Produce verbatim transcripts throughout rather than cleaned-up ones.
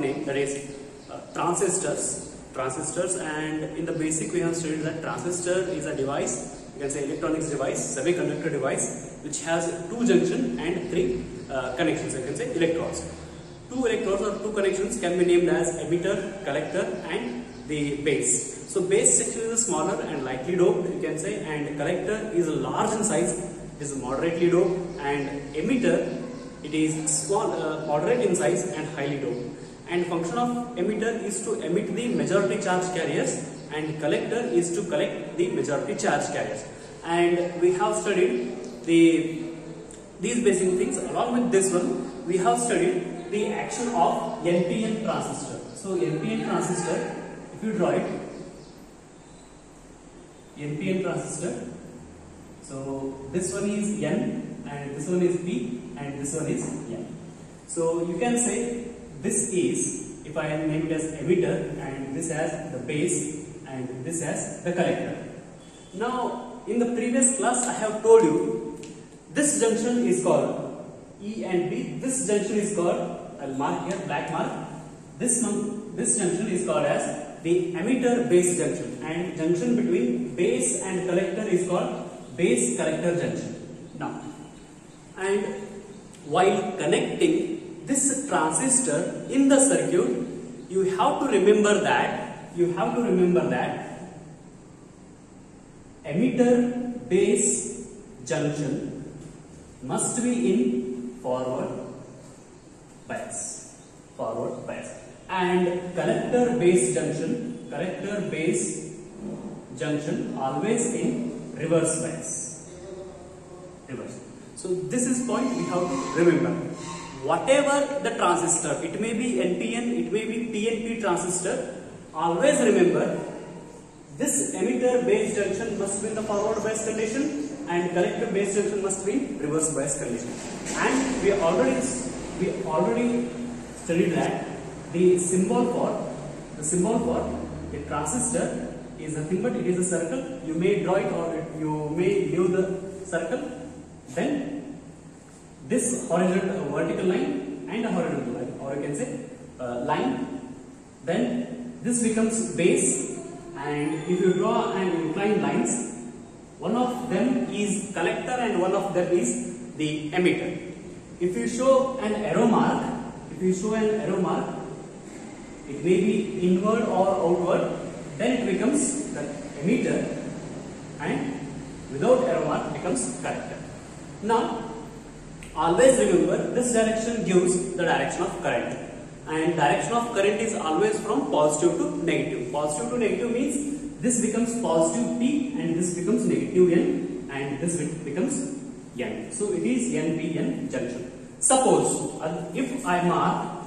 name, that is uh, transistors. Transistors, and in the basic we have studied that transistor is a device, you can say electronics device, semiconductor device, which has two junction and three uh, connections, you can say electrodes. Two electrodes or two connections can be named as emitter, collector and the base. So base section is smaller and lightly doped, you can say, and collector is large in size, it is moderately doped, and emitter, it is small, uh, moderate in size and highly doped. And function of emitter is to emit the majority charge carriers, and collector is to collect the majority charge carriers. And we have studied the these basic things. Along with this one, we have studied the action of N P N transistor. So N P N transistor, if you draw it, N P N transistor. So this one is N, and this one is P, and this one is N. So you can say this is, if I name it as emitter, and this as the base, and this as the collector. Now, in the previous class, I have told you this junction is called E and B. This junction is called, I'll mark here, black mark. This one, this junction is called as the emitter base junction, and junction between base and collector is called base collector junction. Now, and while connecting this transistor in the circuit, you have to remember that you have to remember that emitter base junction must be in forward bias, forward bias, and collector base junction, collector base junction always in reverse bias, reverse. So this is point we have to remember. Whatever the transistor, it may be N P N, it may be P N P transistor, always remember this emitter base junction must be in the forward bias condition and collector base junction must be in reverse bias condition. And we already we already studied that the symbol for the symbol for a transistor is nothing but it is a circle. You may draw it or you may leave the circle. Then this horizontal uh, vertical line and a horizontal line, or you can say uh, line, then this becomes base, and if you draw an inclined lines, one of them is collector and one of them is the emitter. If you show an arrow mark, if you show an arrow mark, it may be inward or outward, then it becomes the emitter, and without arrow mark becomes collector. Now, always remember this direction gives the direction of current, and direction of current is always from positive to negative. Positive to negative means this becomes positive P and this becomes negative N, and this becomes N. So it is N P N junction. Suppose uh, if I mark,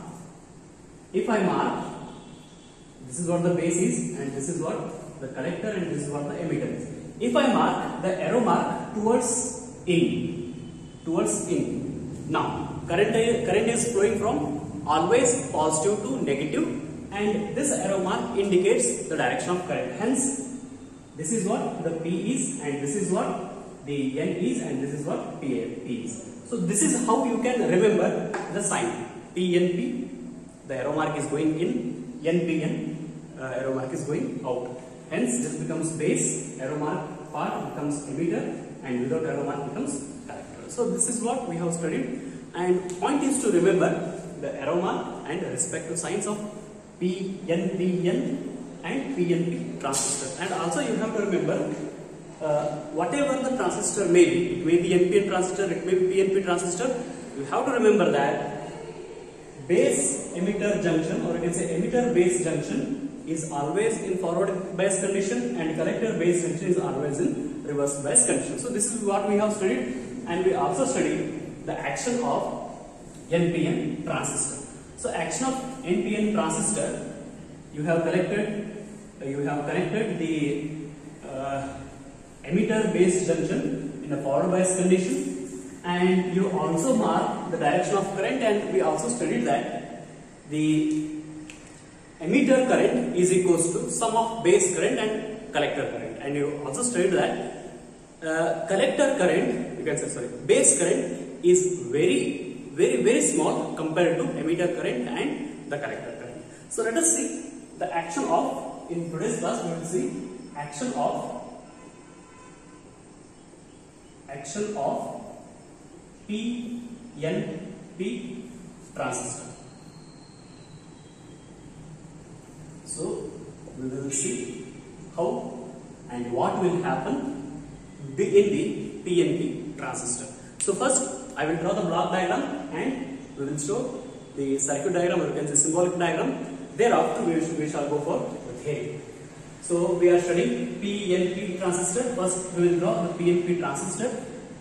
if I mark, this is what the base is and this is what the collector and this is what the emitter is. If I mark the arrow mark towards in, towards in. Now, current, current is flowing from always positive to negative, and this arrow mark indicates the direction of current. Hence, this is what the P is, and this is what the N is, and this is what P is. So, this is how you can remember the sign P N P. The arrow mark is going in, N P N, uh, arrow mark is going out. Hence, this becomes base, arrow mark part becomes emitter, and without arrow mark becomes collector. So this is what we have studied, and point is to remember the arrow mark and the respective signs of P N P N and P N P transistor. And also you have to remember uh, whatever the transistor may be, it may be N P N transistor, it may be P N P transistor, you have to remember that base emitter junction, or you can say emitter base junction, is always in forward bias condition and collector base junction is always in reverse bias condition. So this is what we have studied. And we also studied the action of N P N transistor. So action of N P N transistor, you have collected, uh, you have connected the uh, emitter base junction in a forward bias condition, and you also mark the direction of current, and we also studied that the emitter current is equals to sum of base current and collector current, and you also studied that uh, collector current, you can say sorry, base current is very very very small compared to emitter current and the collector current. So let us see the action of, in today's class we will see action of action of P N P transistor. So we will see how and what will happen in the P N P transistor. So first I will draw the block diagram and we will show the circuit diagram, or you can say symbolic diagram. Thereafter we, we shall go for the theory. So we are studying P N P transistor. First we will draw the P N P transistor.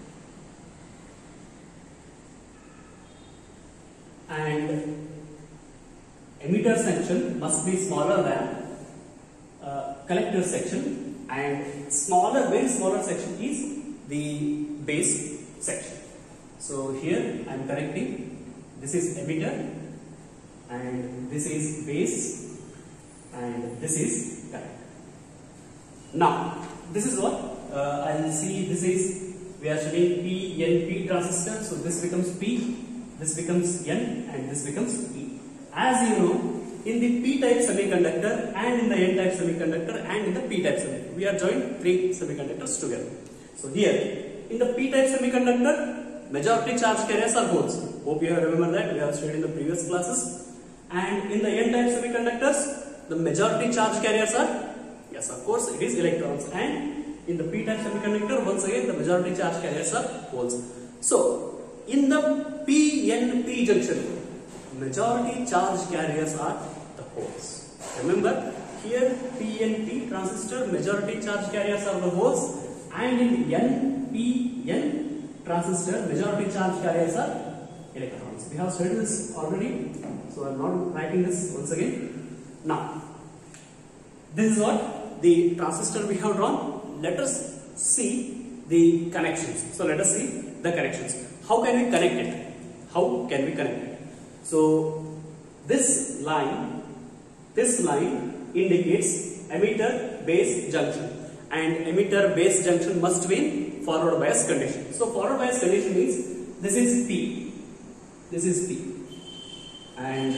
And emitter section must be smaller than uh, collector section, and smaller, very smaller section is the base section. So here I am correcting, this is emitter and this is base and this is collector. Now this is what uh, I will see. This is, we are studying P N P transistor, so this becomes P, this becomes N and this becomes P. As you know, in the P-type semiconductor and in the N-type semiconductor and in the P-type semiconductor, we are joined three semiconductors together. So here, in the P-type semiconductor, majority charge carriers are holes. Hope you have remember that, we have studied in the previous classes. And in the N-type semiconductors, the majority charge carriers are, yes of course, it is electrons. And in the P-type semiconductor, once again, the majority charge carriers are holes. So, in the P N P junction, majority charge carriers are the holes. Remember, here P N P transistor, majority charge carriers are the holes, and in N P N transistor, majority charge carriers are electrons. We have studied this already, so I am not writing this once again. Now, this is what the transistor we have drawn. Let us see the connections. So let us see the connections. How can we connect it? How can we connect it? So this line, this line indicates emitter base junction, and emitter base junction must be in forward bias condition. So forward bias condition means this is P, this is P, and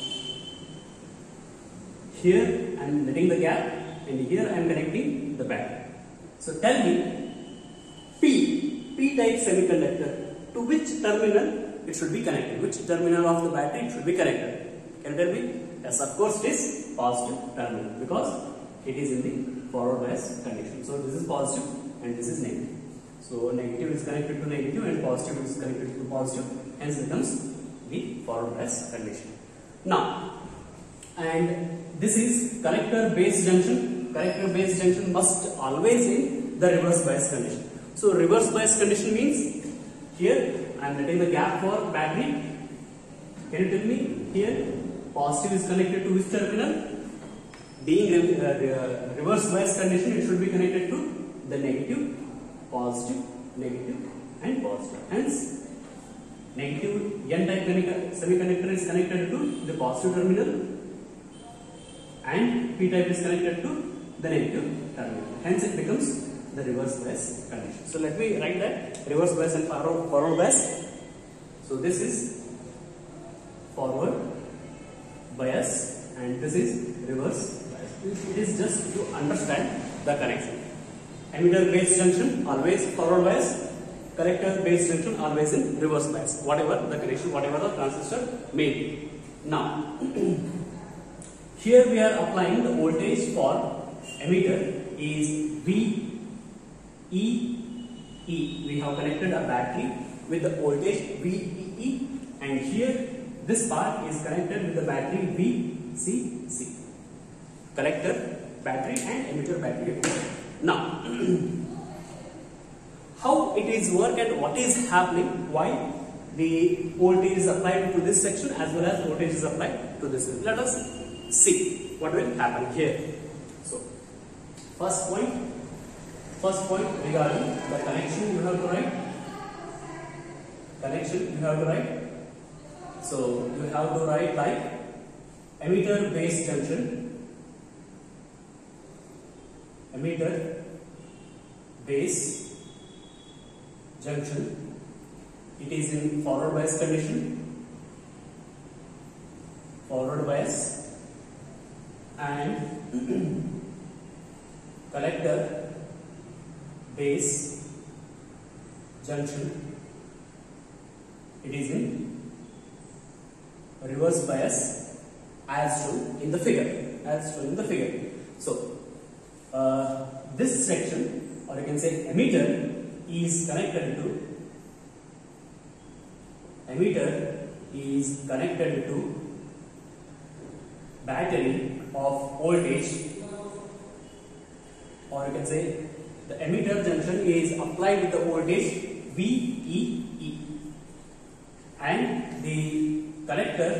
here I am letting the gap, and here I am connecting the battery. So tell me, P, P-type semiconductor, to which terminal it should be connected? Which terminal of the battery it should be connected? Can you tell me? Yes, of course it is positive terminal, because it is in the forward bias condition. So this is positive and this is negative. So negative is connected to negative and positive is connected to positive, hence becomes the forward bias condition. Now, and this is collector base junction. Collector base junction must always in the reverse bias condition. So reverse bias condition means, here I am letting the gap for battery. Can you tell me, here positive is connected to which terminal? Being uh, uh, reverse bias condition, it should be connected to the negative, positive, negative and positive. Hence, negative N-type semiconductor is connected to the positive terminal and P-type is connected to the negative terminal. Hence, it becomes the reverse bias condition. So let me write that, reverse bias and forward, forward bias. So this is forward bias and this is reverse bias. It is just to understand the connection. Emitter base junction always forward bias, collector base junction always in reverse bias, whatever the connection, whatever the transistor may be. Now, here we are applying the voltage for emitter is V E E. We have connected a battery with the voltage V E E, and here this part is connected with the battery V C C. Collector battery and emitter battery. Now, how it is work and what is happening, why the voltage is applied to this section as well as voltage is applied to this section. Let us see what will happen here. So, first point, first point regarding the connection you have to write. Connection you have to write. So, you have to write like emitter base junction, emitter base junction, it is in forward bias condition, forward bias and collector base junction, it is in reverse bias as shown in the figure, as shown in the figure. So uh, this section, or you can say emitter, is connected to emitter is connected to battery of voltage, or you can say the emitter junction is applied with the voltage V E E, and the collector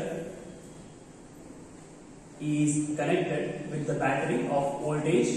is connected with the battery of voltage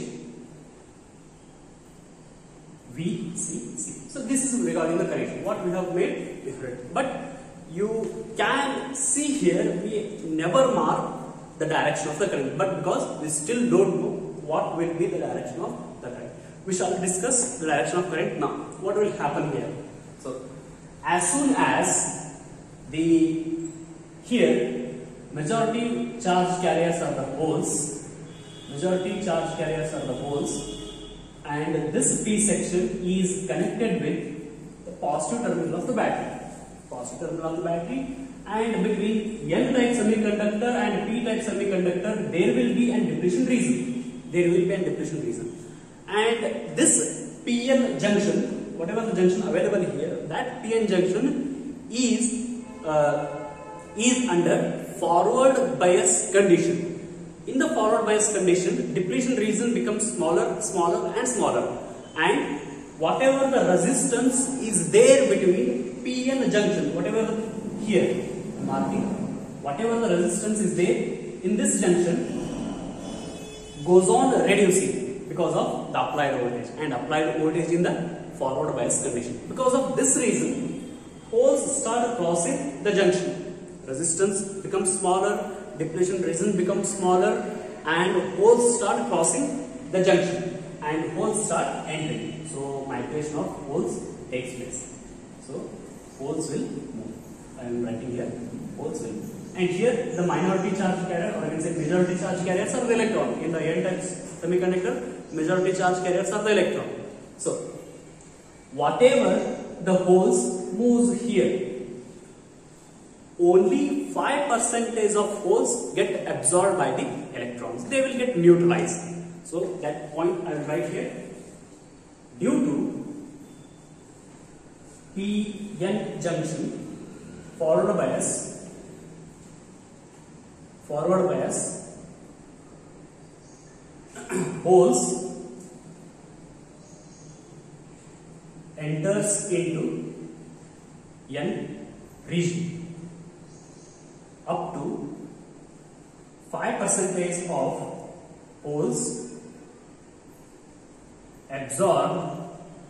V C C. So this is regarding the connection. What we have made different, but you can see here we never mark the direction of the current, but because we still don't know what will be the direction of the current, we shall discuss the direction of current now. What will happen here? So as soon as the here majority charge carriers are the holes, majority charge carriers are the holes, and this P section is connected with the positive terminal of the battery, positive terminal of the battery, and between N type semiconductor and P type semiconductor there will be a depletion region, there will be a depletion region, and this P N junction, whatever the junction available here, that P N junction is uh, is under forward bias condition. In the forward bias condition, depletion region becomes smaller, smaller and smaller, and whatever the resistance is there between P N junction, whatever the, here marking, whatever the resistance is there in this junction goes on reducing because of the applied voltage, and applied voltage in the forward bias condition. Because of this reason, holes start crossing the junction. Resistance becomes smaller, depletion region becomes smaller, and holes start crossing the junction, and holes start entering. So migration of holes takes place. So holes will move. I am writing here, holes will move. And here the minority charge carrier, or I can say majority charge carriers, are the electron. In the N type semiconductor, majority charge carriers are the electron. So whatever the holes moves here, only five percent of holes get absorbed by the electrons. They will get neutralized. So that point I will write here. Due to P N junction forward bias, forward bias, holes enters into N region up to five percent of holes absorb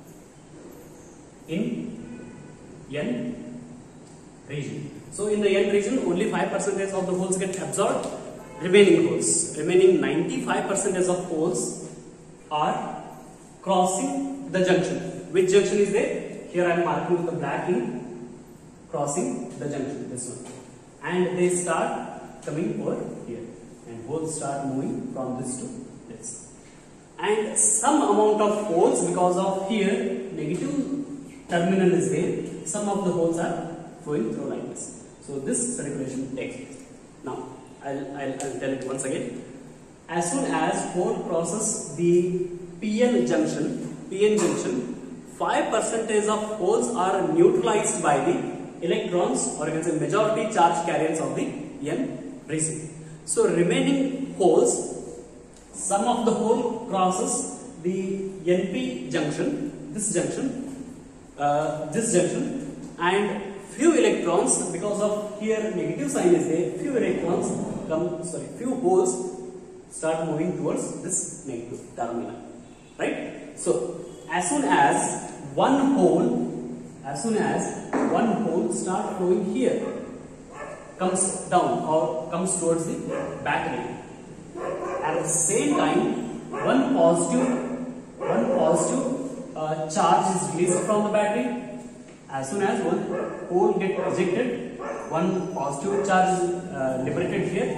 in N region. So in the N region, only five percent of the holes get absorbed. Remaining holes, remaining ninety-five percent of holes are crossing the junction. Which junction is there? Here I am marking with the black ink, crossing the junction, this one. And they start coming over here, and holes start moving from this to this. And some amount of holes, because of here negative terminal is there, some of the holes are flowing through like this. So this circulation takes place. Now I'll, I'll, I'll tell it once again. As soon as hole crosses the P N junction, P N junction, five percent of holes are neutralized by the electrons, or you can say majority charge carriers of the N region. So remaining holes, some of the hole crosses the N P junction, this junction, uh, this junction, and few electrons, because of here negative sign is there, few electrons come, sorry, few holes start moving towards this negative terminal, right? So as soon as one hole, as soon as one hole start flowing here, comes down or comes towards the battery, at the same time one positive, one positive uh, charge is released from the battery. As soon as one hole gets ejected, one positive charge is uh, liberated here,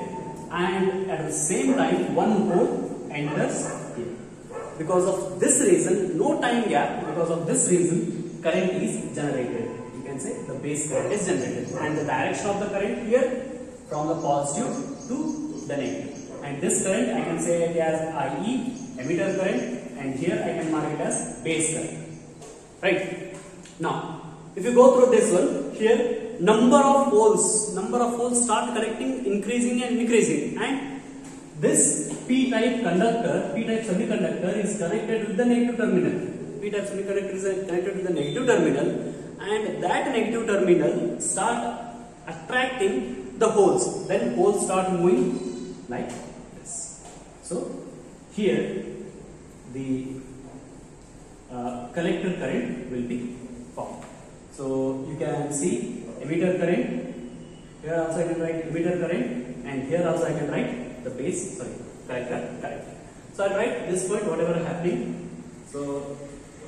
and at the same time one hole enters here. Because of this reason, no time gap, because of this reason current is generated. You can say the base current is generated, and the direction of the current here from the positive to the negative. And this current I can say it as I E, emitter current, and here I can mark it as base current. Right? Now, if you go through this one, here number of poles, number of poles start collecting, increasing and increasing, and this P-type conductor, P-type semiconductor is connected with the negative terminal. P-type semiconductor is connected with the negative terminal, and that negative terminal start attracting the holes. Then holes start moving like this. So here the uh, collector current will be formed. So you can see emitter current. Here also I can write emitter current, and here also I can write the base, sorry, collector current. So I write this point whatever happening. So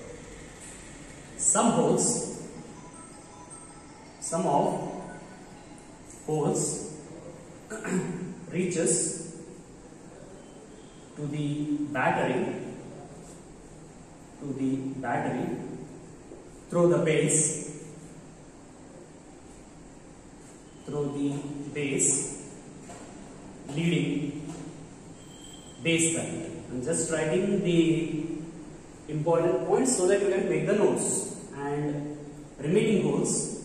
some holes, some of holes reaches to the battery, to the battery through the base, through the base, leading base current. I'm just writing the important points so that you can make the notes. And remaining holes,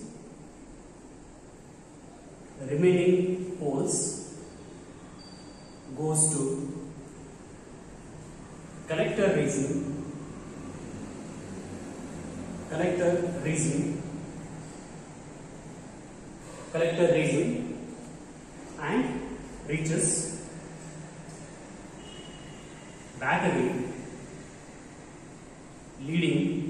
remaining holes goes to collector region, collector region, collector region, and reaches battery leading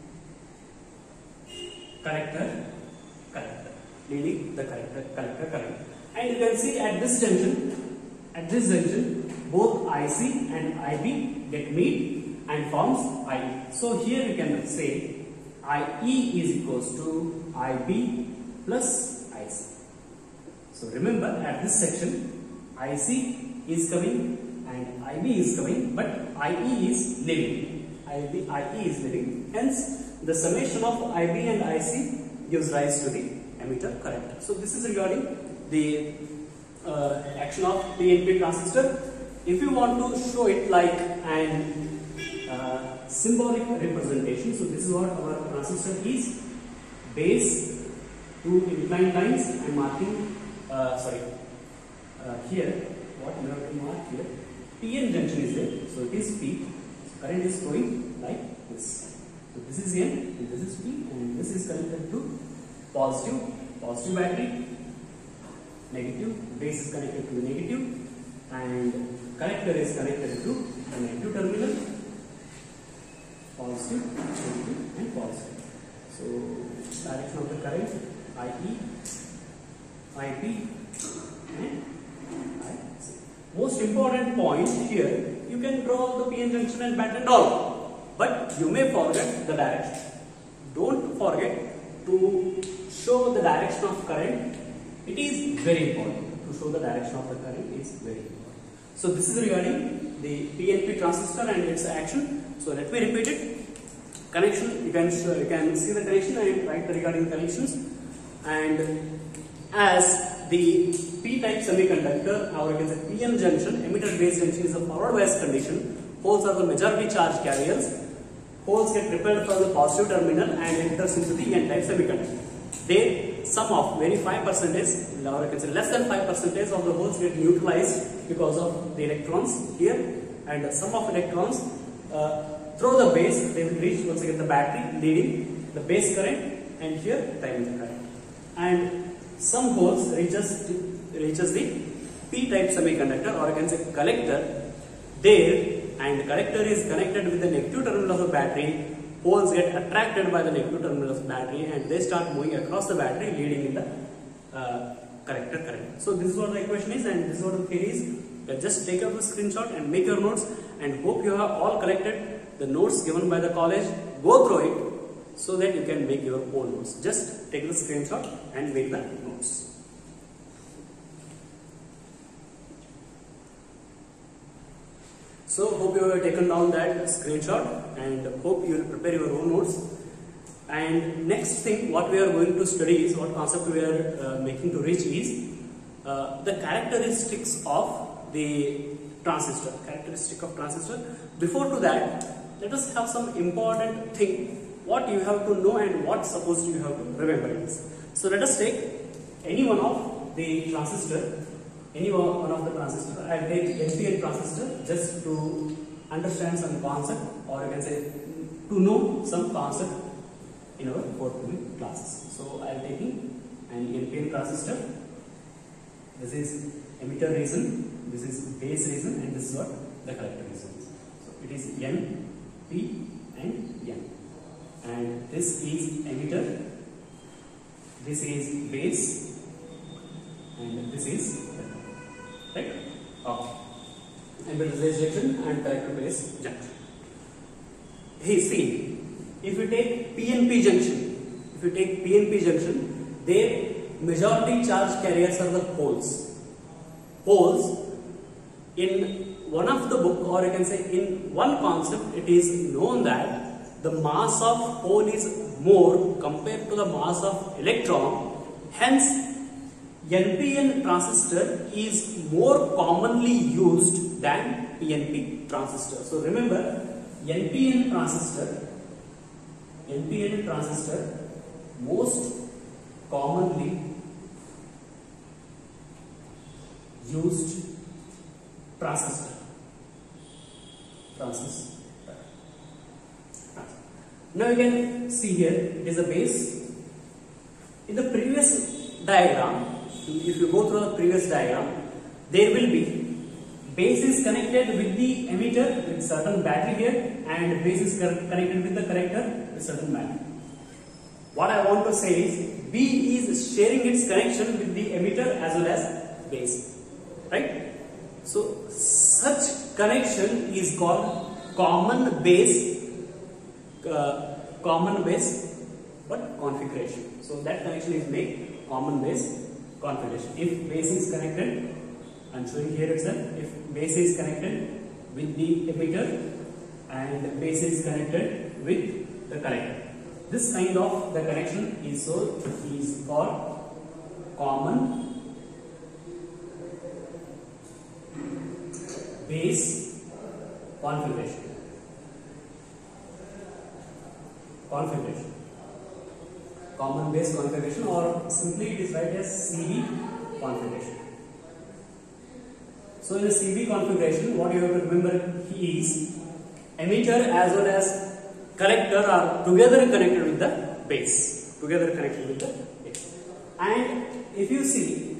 collector collector leading the collector collector current. And you can see at this junction, at this junction both I C and I B get meet and forms I E. So here you can say I E is equals to I B plus I C. So remember, at this section I C is coming and I B is coming, but I E is leaving. I B, I E is leaving. Hence, the summation of I B and I C gives rise to the emitter current. So this is regarding the uh, action of P N P transistor. If you want to show it like an uh, symbolic representation, so this is what our transistor is. Base, two inclined lines. I am marking. Uh, sorry. Uh, here, what you have to mark here? P N junction is there. So it is P. So current is flowing like this. So this is N and this is P, and this is connected to positive, positive battery, negative, base is connected to the negative, and collector is connected to the negative terminal, positive, negative, and positive. So direction of the current, I E, I P, and I C. Most important point here, you can draw the P N junction and battery and all. But you may forget the direction. Don't forget to show the direction of current. It is very important to show the direction of the current. Is very important. So this is regarding the P N P transistor and its action. So let me repeat it. Connection. You can show, you can see the connection and write the regarding connections. And as the P-type semiconductor, or you can say P N junction, emitter base junction is a forward bias condition. Holes are the majority charge carriers. Holes get repelled from the positive terminal and enters into the N-type semiconductor. They sum of very five percent, or you can say less than five percent of the holes get neutralized because of the electrons here, and some of electrons uh, through the base, they will reach once again the battery leading the base current, and here the emitter current. And some holes reaches reaches the P-type semiconductor, or you can say collector there. And the collector is connected with the negative terminal of the battery. Holes get attracted by the negative terminal of the battery, and they start moving across the battery, leading in the uh, collector current. So this is what the equation is, and this is what the theory is. You just take up a screenshot and make your notes, and hope you have all collected the notes given by the college. Go through it so that you can make your own notes. Just take the screenshot and make the notes. So hope you have taken down that screenshot and hope you will prepare your own notes. And next thing what we are going to study is, what concept we are uh, making to reach is uh, the characteristics of the transistor. Characteristic of transistor. Before to that, let us have some important thing what you have to know and what supposed you have to remember is. So let us take any one of the transistor, any one of the transistor. I will take N P N transistor just to understand some concept, or you can say to know some concept in our forthcoming classes. So I am taking an N P N transistor. This is emitter region, this is base region, and this is what the collector region is. So it is N, P and N. And this is emitter, this is base, and this is right? Okay. Emitter base junction and collector base junction. Hey, see, if you take P N P junction, if you take P N P junction, their majority charge carriers are the holes. Holes in one of the book, or you can say in one concept, it is known that the mass of hole is more compared to the mass of electron. Hence, N P N transistor is more commonly used than P N P transistor. So remember, N P N transistor, N P N transistor most commonly used transistor. Transistor. Now you can see here, it is a base. In the previous diagram, if you go through the previous diagram, there will be base is connected with the emitter with certain battery here, and base is connected with the collector with certain battery. What I want to say is, B is sharing its connection with the emitter as well as base, right? So such connection is called common base uh, common base what configuration. So that connection is made common base configuration. If base is connected, I am showing here itself, if base is connected with the emitter and base is connected with the collector, this kind of the connection is so is called common base configuration. Configuration. Common base configuration, or simply it is written as C B configuration. So in the C B configuration, what you have to remember is emitter as well as collector are together connected with the base. Together connected with the base. And if you see,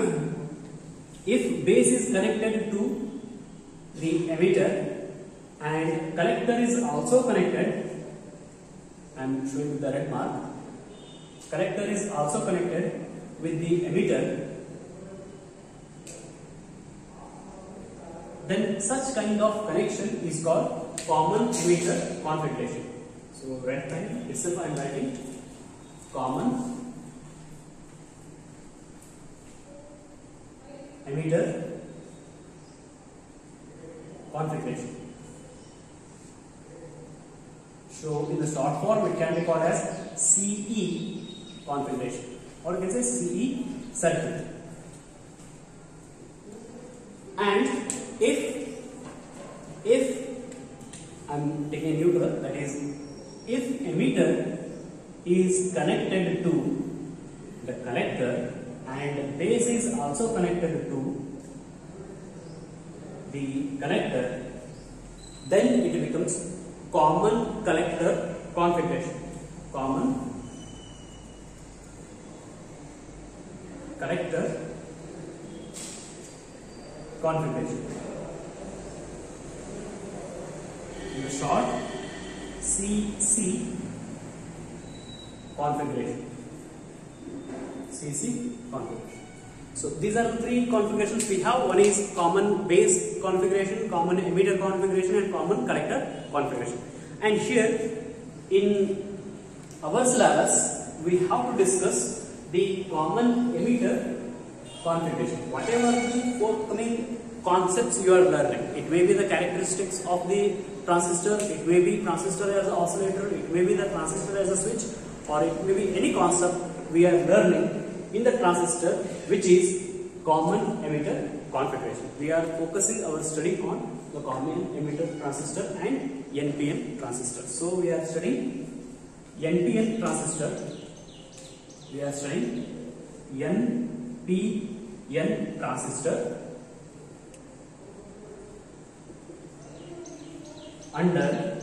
if base is connected to the emitter and collector is also connected, I am showing with the red mark, collector is also connected with the emitter, then such kind of connection is called common emitter configuration. So red pen itself I am writing common emitter configuration. So in the short form it can be called as C E configuration, or you can say C E circuit. And if if I am taking a neutral, that is, if emitter is connected to the collector and base is also connected to the collector, then it becomes common collector configuration. Common collector configuration. In the short, C C configuration. C C configuration. So these are the three configurations we have. One is common base configuration, common emitter configuration, and common collector configuration. And here in our syllabus we have to discuss the common emitter configuration. Whatever the forthcoming concepts you are learning. It may be the characteristics of the transistor, it may be transistor as an oscillator, it may be the transistor as a switch, or it may be any concept we are learning in the transistor, which is common emitter configuration. We are focusing our study on the common emitter transistor and N P N transistor. So we are studying N P N transistor. We are studying N P N transistor under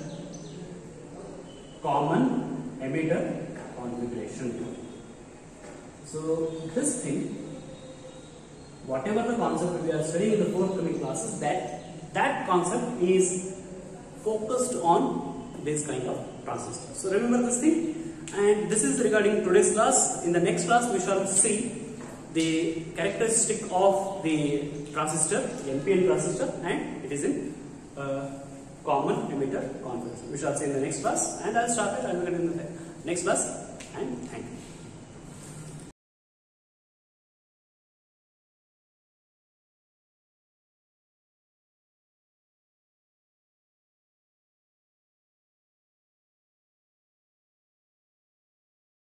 common emitter configuration. So this thing, whatever the concept we are studying in the forthcoming classes, that that concept is focused on this kind of transistor. So remember this thing, and this is regarding today's class. In the next class we shall see the characteristic of the transistor, N P N transistor, and it is in uh, common emitter configuration. We shall see in the next class, and I'll start it. I'll begin in the next class, and thank you.